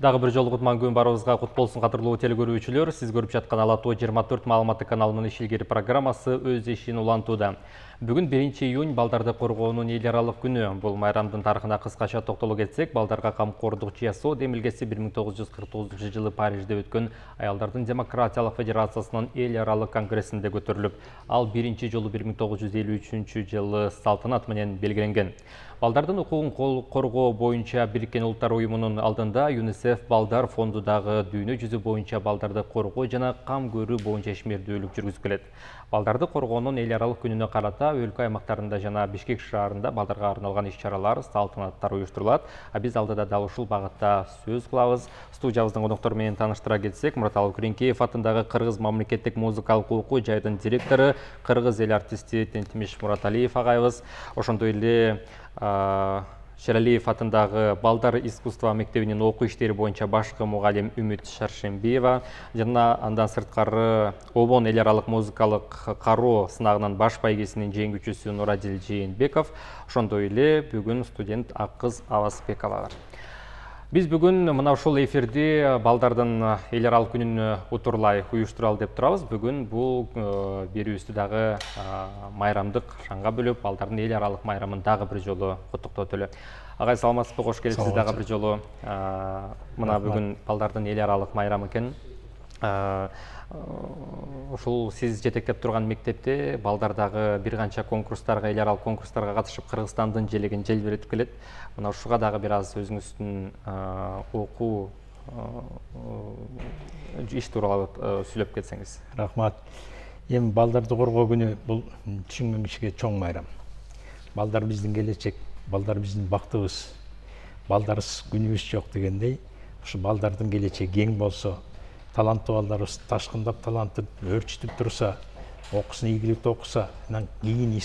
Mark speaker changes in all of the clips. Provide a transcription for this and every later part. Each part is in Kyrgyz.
Speaker 1: Дагы бир жолу кутман күн барыбызга кут болсун кадырлуу телекөрүүчүлөр. Сиз көрүп жаткан Ала-Тоо 24 маалыматтык каналынын ишилгери программасы өз ишин улантууда. Бүгүн 1-июнь балдарды коргоонун эл аралык күнү. Бул майрамдын тарыхына кыскача токтоло кетсек, балдарга камкордук жасоо демилгеси 1949 жылы Парижде өткөн Аялдардын демократиялык федерациясынын эл аралык конгрессинде көтөрүлүп, ал биринчи жолу 1953 жылы салтанат менен белгиленген. Балдардын укугун коргоо боюнча Бириккен Улуттар уюмунун алдында ЮНИСЕФ Балдар фонду дагы дүйнө жүзү боюнча балдарды коргоо жана кам көрүү боюнча ишмердүүлүк жүргүзүп келет. Балдарды коргоонун эл аралык күнүнө карата өлкө аймактарында жана Бишкек шаарында балдарга арналган иш-чаралар, салтанаттар уюштурулат. Биз алдыда дал ушул багытта сөз кылабыз. Студиябыздын коноктору менен тааныштыра кетсек, Мураталы Күреңкеев атындагы Кыргыз мамлекеттик музыкалык окуу жайдын директору, кыргыз эл артисти Тентимиш Мураталиев агайыбыз, ошондой эле Шералиев атындагы Балдар искусство мектебинин окуу иштери боюнча башкы мугалим Үмүт Шаршембиева жана андан сырткары Обон эл аралык музыкалык кароо сынагынын баш байгесинин жеңүүчүсү Нурадил Жээнбеков, ошондой эле бүгүн студент Аккыз Абасбекова бар. Биз бүгүн мына ушул эфирди балдардын эл аралык күнүн утурлай уюштуралы деп турабыз. Бүгүн бул берүүбүздү дагы майрамдык шаңга бөлүп, балдардын эл аралык майрамын дагы бир жолу куттуктоо. Агай, саламатсызбы, кош келипсиз дагы бир жолу. Мына бүгүн балдардын эл аралык майрамы экен. Ушул сиз жетектеп турган мектепте балдар дагы бир канча конкурстарга, эл аралык конкурстарга катышып, Кыргызстандын желегин желбиретип келет. Мына ушуга дагы бир аз өзүңүздүн окуу иш тууралуу сүйлөп кетсеңиз.
Speaker 2: Рахмат. Эми балдарды коргоо күнү бул түшүнгөн кишиге чоң майрам. Балдар биздин келечек, балдар биздин бактыбыз. Балдарсыз күнүбүз жок дегендей, ушу балдардын келечеги кең болсо, таланттуу балдарыбыз ташкындап талантын өрчүтүп турса, окуусун ийгиликтүү окуса, анан кийин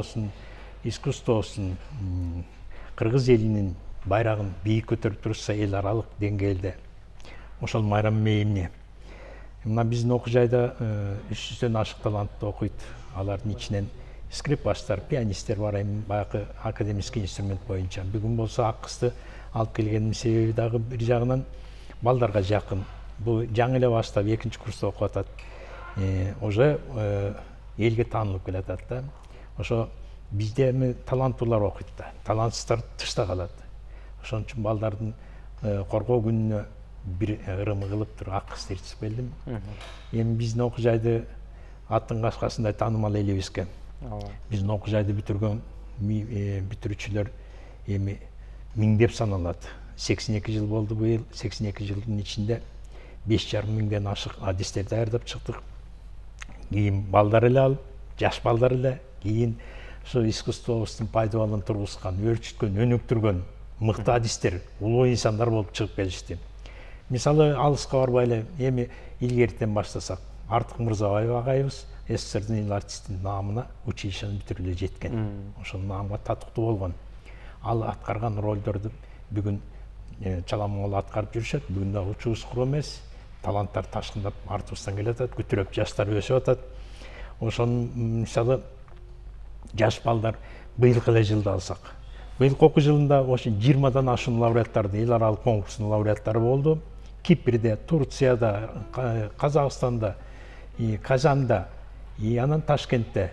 Speaker 2: искусствосун кыргыз элинин байрагын бийик көтөрүп турса эл аралык деңгээлде, ошол майрам мээримне. Мына биздин окуу жайда 300дөн ашык таланттуу окуйт. Алардын ичинен скрипкачтар, пианисттер бар, эми баягы академический инструмент боюнча. Бүгүн болсо Аккызды алып келгендин себеби дагы бир жагынан балдарга жакын. Бул жаңы эле баштап 2-нчи курста окуп атат. Уже элге таанылып келатат да. Ошо бизде эми таланттуулар окуйт да, талантсыздар тышта калат. Ошон үчүн балдардын коргоо күнүнө бир ырымы кылып туруп Аккызды ээрчип келдим. Эми биздин окуу жайды аттын кашкасындай таанымал элибизге. Биздин окуу жайды бүтүргөн бүтүрүүчүлөр эми миңдеп саналат. 82 жыл болду быйыл. 82 жылдын ичинде 5,5 миңден ашык адистер даярдап чыктык. Кийин балдар эле алып, жаш балдар эле, кийин ошо искусствобуздун пайдабалын тургузган, өрчүткөн, өнүктүргөн мыкты адистер, улуу инсандар болуп чыгып келишти. Мисалы, алыска барбай эле эми илгертен баштасак, Артык Мырзабаев агайыбыз СССРдин эл артистинин наамына училищени бүтүрүп эле жеткен. Ошол наамга татыктуу болгон. Ал аткарган ролдорду бүгүн чаламол аткарып жүрүшөт. Бүгүн дагы учубуз куру эмес. Таланттар ташкындап артыбыздан келатат, күтүрөп жаштар өсүп атат. Ошонун мисалы жаш балдар быйылкы эле жылды алсак. Быйылкы окуу жылында ошо 20дан ашуун лауреаттарды, эл аралык конкурстун лауреаттары болду. Кипрде, Турцияда, Казакстанда, Казанда, анан Ташкентте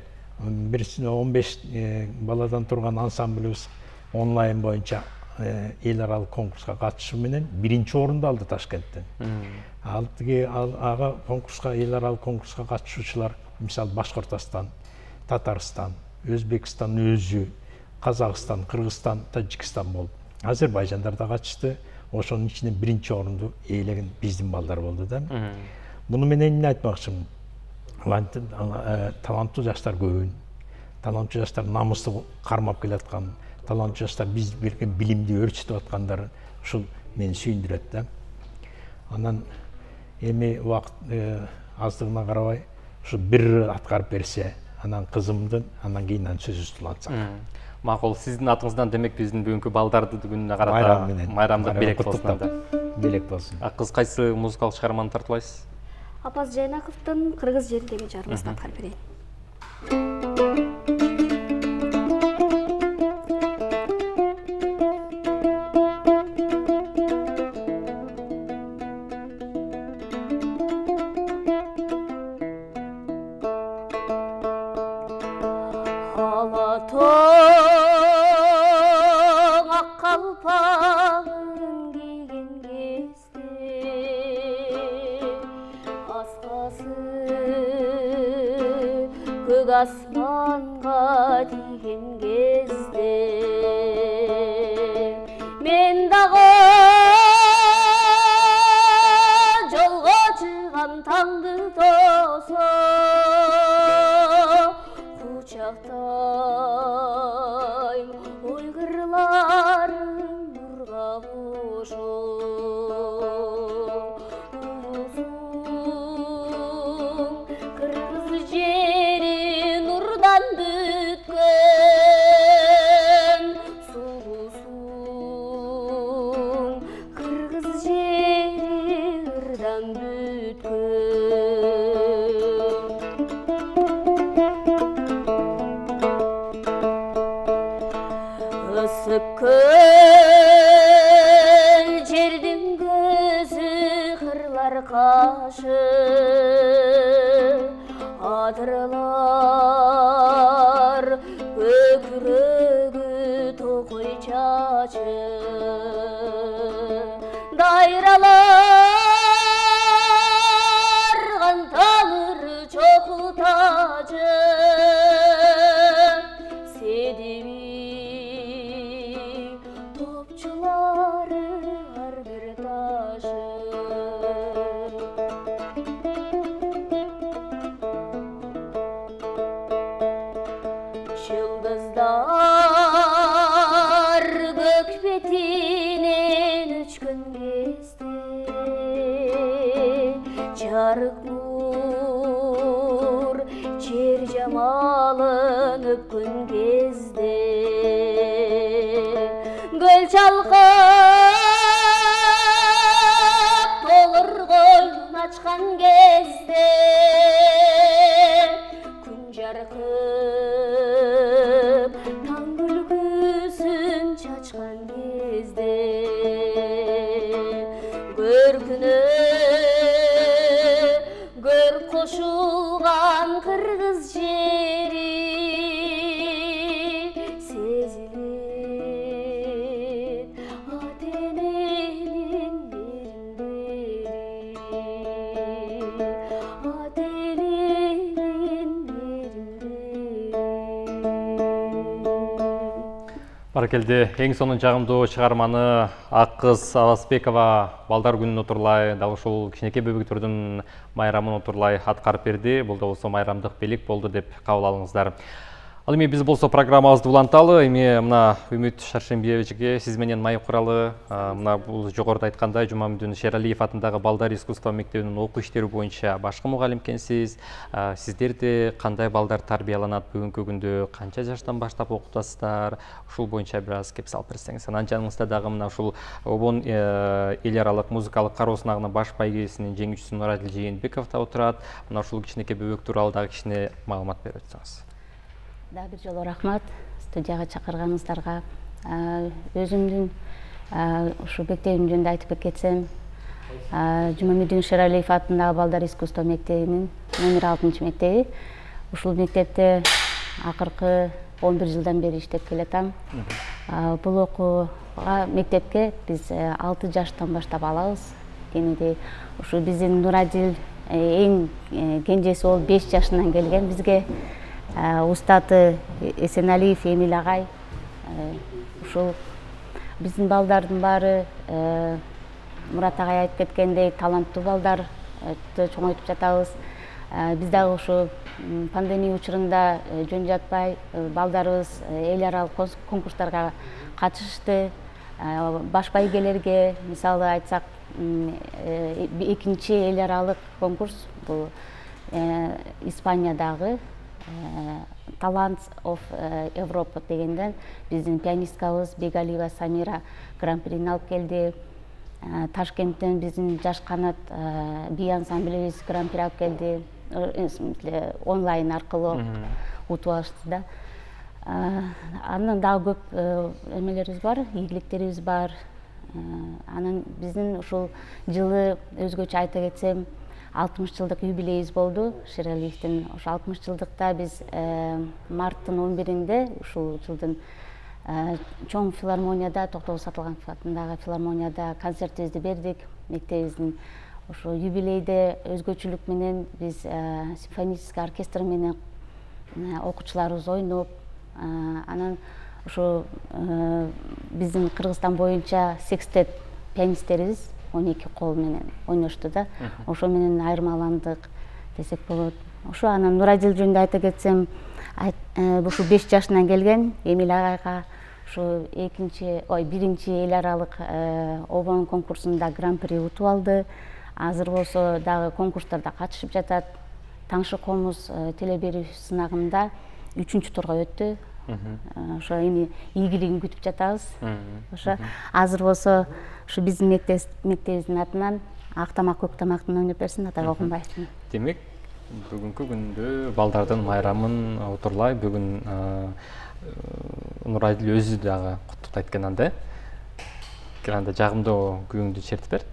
Speaker 2: 15 баладан турган ансамблыбыз онлайн боюнча эл аралык конкурска катышуу менен 1-нчи орунду алды Ташкенттен. Ага конкурска, эл аралык конкурска катышуучулар, мисалы Башкортостан, Татарстан, Өзбекстан өзү, Казакстан, Кыргызстан, Тажикстан болуп. Азербайжандар да катышты. Ошонун ичинен 1-нчи орунду ээлеген биздин балдар болду да. Муну менен эмне айтмакчымын? Таланттуу жаштар көбүн. Таланттуу жаштар намыстуу кармап келаткан, таланттуу жаштар биз берген билимди өрчүтүп аткандар ушул мени сүйүндүрөт да. Анан эми убакыт аздыгына карабай, ушу бир аткарып берсе, анан кызымдын, анан кийин сөзүбүздү улантсак.
Speaker 1: Макул, сиздин атыңыздан демек биздин бүгүнкү балдарды күнүнө карата майрамдык белек болсун.
Speaker 2: Белек болсун.
Speaker 1: Аккыз, кайсы музыкалык чыгарманы тартуулайсыз?
Speaker 3: Апаз Жайнаковдун Кыргыз жериндеги чыгармасын аткарып берейин. тоң ақ қалпағын киген кезде басқасы көк аспанға тиген кезде мен дағы жолға шығам таңды тоса құшақтайм ой қырларын нұрға қошып ұлысың қырғыз жері нұрдан бүккен сұлусың қырғыз жері ырдан бүккен ысып көл жердің көзі қырлар қашы адырлар көкірегі тоқой чачы дайралар қантамыры чоқу тажы седеби топчылары ар бір ташы жұлдыздар көк бетінен өчкөн кезде жарық нур жер жамалын өпкөн кезде гүл чалқып толыр қолын ачқан кезде күн жарқып таң күлкісін шашқан кезде көркіне көр қошылған қырғыз жері сезілет ата ененің мейірімдері ата ененің мейірімдері.
Speaker 1: Баракелде, ең сонун жагымдуу чыгарманы ак кыз Абасбекова балдар күнүн отурлай, дагы ушул кичинекей бөбөктөрдүн майрамын отурлай аткарып берди. Бул да болсо майрамдык белек болду деп кабыл алыңыздар. Ал эми биз болсо программабызды уланталы. Эми мына Үмүт Шаршембиевичке сиз менен маек куралы. Мына бул жогоруда айткандай Жумамедин Шералиев атындагы балдар искусство мектебинин окуу иштери боюнча башкы мугалим экенсиз. Сиздерде кандай балдар тарбияланат бүгүнкү күндө, канча жаштан баштап окутасыздар? Ушул боюнча бир аз кеп салып берсеңиз. Анан жаныңызда дагы мына ушул обон эл аралык музыкалык кароо сынагынын баш байгесинин жеңүүчүсү Нурадил Жээнбеков да отурат. Мына ушул кичинекей бөбөк тууралуу дагы кичине маалымат берип өтсөңүз.
Speaker 4: Да, бир жолу рахмат студияга чакырганыңыздарга. Өзүмдүн ушу мектебим жөнүндө айтып кетсем, Жумамедин Шералиев атындагы балдар искусство мектебинин номер 6 мектеби. Ушул мектепте акыркы 11 жылдан бери иштеп келатам. Бул окууга мектепке биз 6 жаштан баштап алабыз. Кенеди ушу биздин Нурадил эң кенжеси болуп 5 жашынан келген бизге. Устаты Эсеналиев Эмил агай. Ушул биздин балдардын баары Мурат агай айтып кеткендей таланттуу балдар чоңойтуп жатабыз. Биз дагы ушу пандемия учурунда жөн жатпай балдарыбыз эл аралык конкурстарга катышышты. Баш байгелерге мисалы айтсак, экинчи эл аралык конкурс бул Испаниядагы Talents of Европа дегенден биздин пианисткабыз Бегалиева Самира гран-прини алып келди. Ташкенттен биздин жаш канат би ансамблибиз гран-при алып келди. Онлайн аркылуу утуп алышты да. Андан дагы көп эмелерибиз бар, ийгиликтерибиз бар. Анан биздин ушул жылы өзгөчө айта кетсем, 60 жылдык юбилейибиз болду Шералиевдин. Ошо 60 жылдыкта биз марттын 11-инде ушул жылдын чоң филармонияда, Токтогул Сатылганов атындагы филармонияда концертибизди бердик. Мектебибиздин ошо юбилейде өзгөчөлүк менен биз симфонический оркестр менен окуучуларыбыз ойноп, анан ошо биздин Кыргызстан боюнча секстет пианисттерибиз 12 кол менен ойношту да. Ошо менен айырмаландык десек болот. Ошо анан Нурадил жөнүндө айта кетсем, ушу 5 жашынан келген Эмил агайга ушу биринчи эл аралык обон конкурсунда гран-при утуп алды. Азыр болсо дагы конкурстарда катышып жатат. Таңшы комуз теле берүү сынагында 3-чү турга өттү. Ошо эми ийгилигин күтүп жатабыз. Ошо азыр болсо ушу биздин мектебибиздин атынан ак тамак көк тамактын ойноп берсин Атак Окунбаевдин.
Speaker 1: Демек, бүгүнкү күндө балдардын майрамын утурлай бүгүн Нурадил өзү дагы куттуктайт экен анда. Анда жагымдуу күбөңдү чертип бер.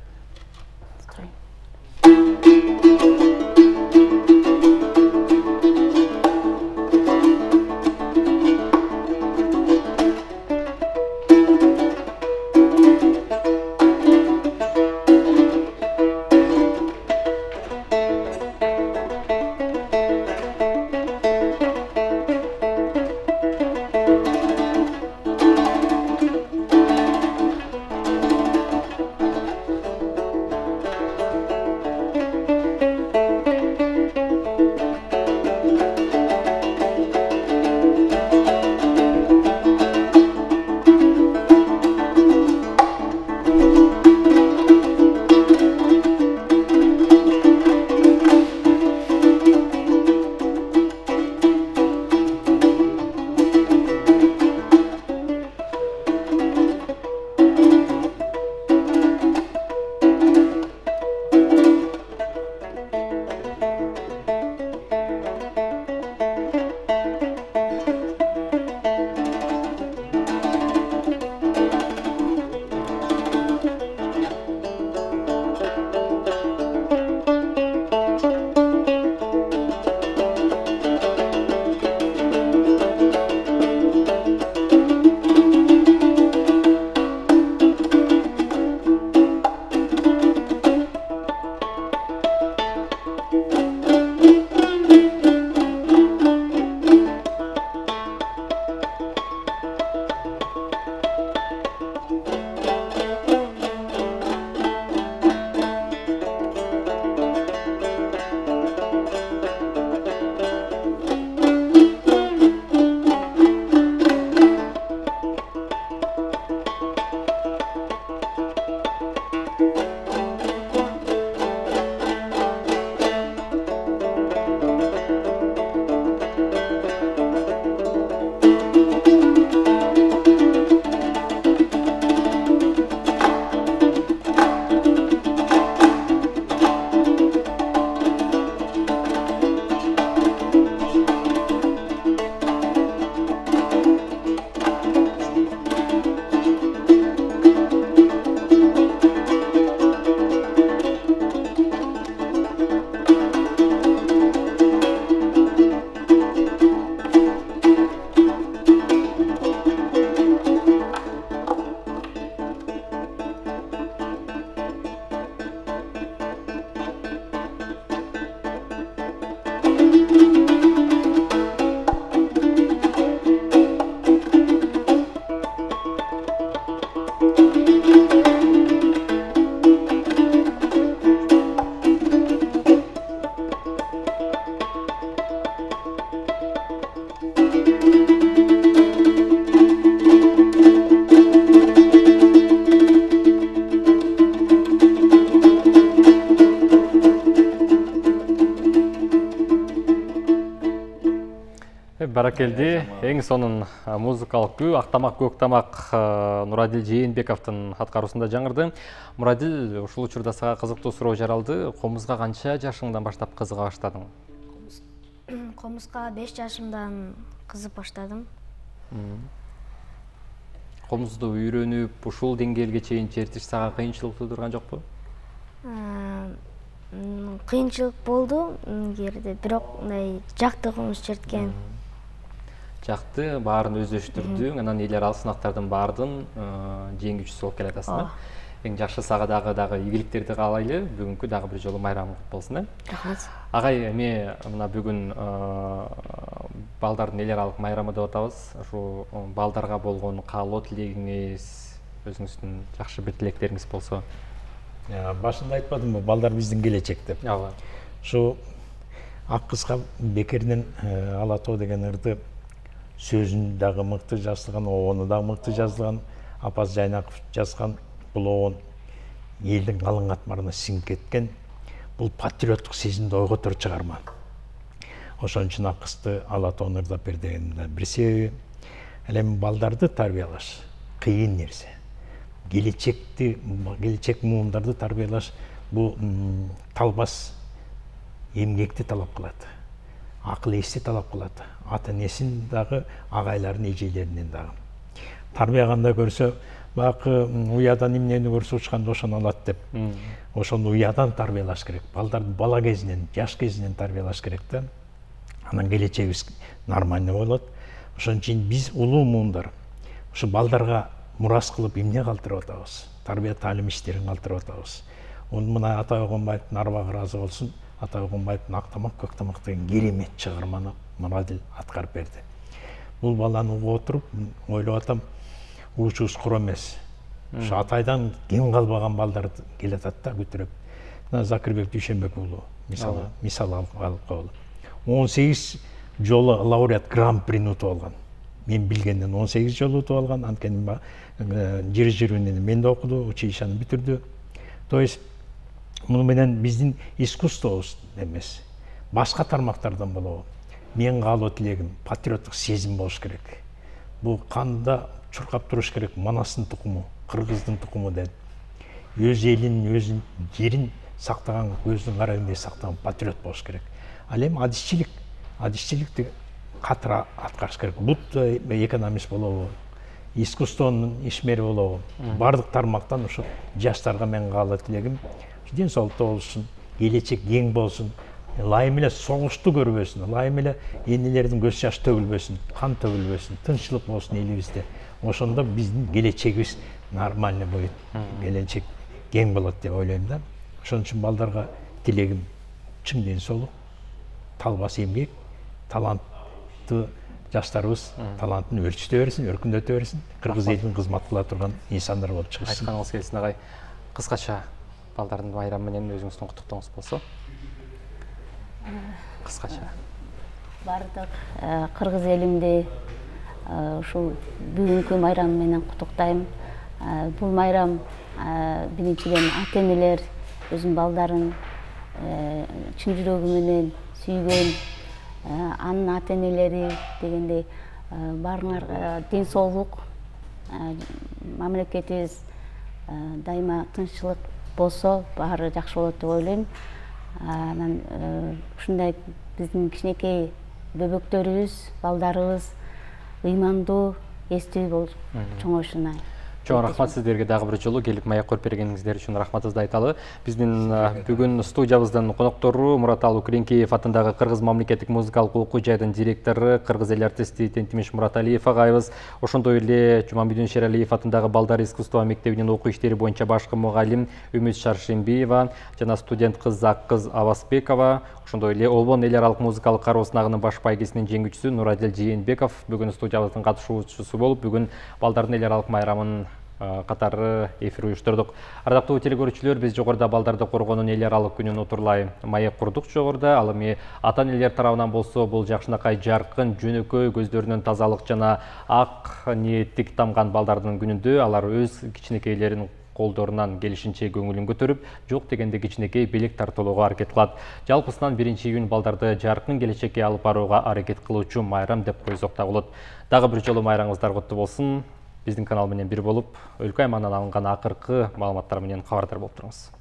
Speaker 1: Баракелди, эң сонун музыкалык күү Актамак көк тамак Нурадил Жээнбековдун аткаруусунда жаңырды. Нурадил, ушул учурда сага кызыктуу суроо жаралды. Комузга канча жашыңдан баштап кызыга баштадың?
Speaker 3: Комузга 5 жашымдан кызык баштадым.
Speaker 1: Комузду үйрөнүп, ушул деңгээлге чейин чертиш сага кыйынчылык туудурган жокпу?
Speaker 3: Кыйынчылык болду жерде, бирок мындай жактыгыбыз жеткен.
Speaker 1: Жақты, барын өздөштүрдүң, анан эле аралык сынактардын баардын жеңүүчүсү болуп келатасың. Эң жакшы сага дагы ийгиликтерди каалайлы. Бүгүнкү дагы бир жолу майрамың кут болсун.
Speaker 3: Рахмат.
Speaker 1: Агай, эми мына бүгүн балдардын эл аралык майрамы деп атабыз. Ушу балдарга болгон каалоо тилегиңиз, өзүңүздүн жакшы бир тилектериңиз болсо.
Speaker 2: Башында айтпадымбы, балдар биздин келечек деп.
Speaker 1: Ооба.
Speaker 2: Ушу ак кызга Бекердин Ала тоо деген ырды сөзүн дагы мыкты жазылган, обону дагы мыкты жазылган, Апаз Жайнаков жазган бул обон элдин калың катмарына сиңип кеткен. Бул патриоттук сезимди ойготор чыгарма. Ошон үчүн ак кызды Ала тоону ырдап бер дегендин бир себеби. Ал эми балдарды тарбиялаш кыйын нерсе. Келечек муумдарды тарбиялаш бул талбас эмгекти талап кылат. Акыл эсти талап кылат. Ата энесин дагы, агайларын, эжелеринен дагы. Тарбияганда көрсө, бакы уядан эмнени көрсө учканда ошону алат деп. Ошону уядан тарбиялаш керек. Балдарды бала кезинен, жаш кезинен тарбиялаш керек да. Анан келечегибиз нормальный болот. Ошон үчүн биз улуу муундар ушу балдарга мурас кылып эмне калтырып атабыз? Тарбия таалим иштерин калтырып атабыз. Мына Атай Огонбаевдин арбагы ыраазы болсун, Атай Огонбаевдин Ак тамак, Көк тамак деген керемет чыгарманы Мурадил аткарып берди. Бул баланы угуп отуруп, ойлоп атам, уучубуз кур эмес. Ушу Атайдан кем калбаган балдар келатат да көтөрүп. Закирбек Дүйшөнбек уулу мисал алып коелу. 18 жолу лауреат гран-прини утуп алган. Мен билгенден 18 жолу утуп алган. Анткени жер-жерүүнү мен да окуду, училищаны бүтүрдү. То есть муну менен биздин искусствобуз эмес, башка тармактардан болобу. Мен каалоо тилегим патриоттук сезим болуш керек. Бул канда чуркап туруш керек. Манастын тукуму, кыргыздын тукуму деп. Өз элин, өз жерин сактаган, көздүн карагындай сактаган патриот болуш керек. Ал эми адисчиликти катыра аткарыш керек. Бут экономист болобу, искусствонун ишмери болобу, бардык тармактан ушу жаштарга мен каалоо тилегим ден соолукта болушун, келечек кең болсун, ылайым эле согушту көрбөсүн, ылайым эле энелердин көз жаш төгүлбөсүн, кан төгүлбөсүн, тынччылык болсун элибизде. Ошондо биздин келечегибиз нормальный будет, келечек кең болот деп ойлойм да. Ошон үчүн балдарга тилегим чың ден соолук, талбас эмгек, талантты жаштарыбыз талантын өрчүтө берсин, өркүндөтө берсин, кыргыз элин кызмат кыла турган инсандар болуп чыгышсын.
Speaker 1: Айтканыңыз келсин агай. Кыскача балдардын майрамы менен өзүңүздүн куттуктооңуз болсо. Кыскача.
Speaker 4: Бардык кыргыз элимди ушул бүгүнкү майрам менен куттуктайм. Бул майрам биринчиден ата энелер өзүнүн балдарын чын жүрөгү менен сүйгөн, анын ата энелери дегендей баарыңар ден соолук, мамлекетибиз дайыма тынччылык болсо баары жакшы болот деп ойлойм. Анан ушундай биздин кичинекей бөбөктөрүбүз, балдарыбыз ыймандуу, эстүү болуп чоңоюшуна.
Speaker 1: Чоң рахмат сиздерге дагы бир жолу келип маек коюп бергениңиздер үчүн рахматыбызды айталы. Биздин бүгүн студиябыздын коноктору Мураталы Укреңкеев атындагы Кыргыз мамлекеттик музыкалык окуу жайдын директору, кыргыз эл артисти Тентимиш Мураталиев агайыбыз, ошондой эле Жумамбедин Шералиев атындагы Балдар искусство мектебинин окуу иштери боюнча башкы мугалим Үмүт Шаршембиева жана студент кыз Аккыз Абасбекова, ошондой эле Обон эл аралык музыкалык кароо сынагынын баш байгесинин жеңүүчүсү Нурадил Жээнбеков бүгүн студиябыздын катышуучусу болуп, бүгүн балдардын эл аралык майрамын катары эфир уюштурдук. Ардактуу телекөрүүчүлөр, биз жогоруда балдарды коргоонун эл аралык күнүн утурлай маек курдук жогоруда. Ал эми ата энелер тарабынан болсо, бул жакшынакай жаркын, жөнөкөй, көздөрүнөн тазалык жана ак ниеттик тамган балдардын күнүндө алар өз кичинекейлерин колдорунан келишинче көңүлүн көтөрүп, жок дегенде кичинекей белек тартуулоого аракет кылат. Жалпысынан биринчи июнь балдарды жаркын келечекке алып барууга аракет кылуучу майрам деп койсок да болот. Дагы бир жолу майрамыңыздар куттуу болсун. Биздин канал менен бир болуп, өлкө аймагынан алынган акыркы маалыматтар менен кабардар болуп туруңуз.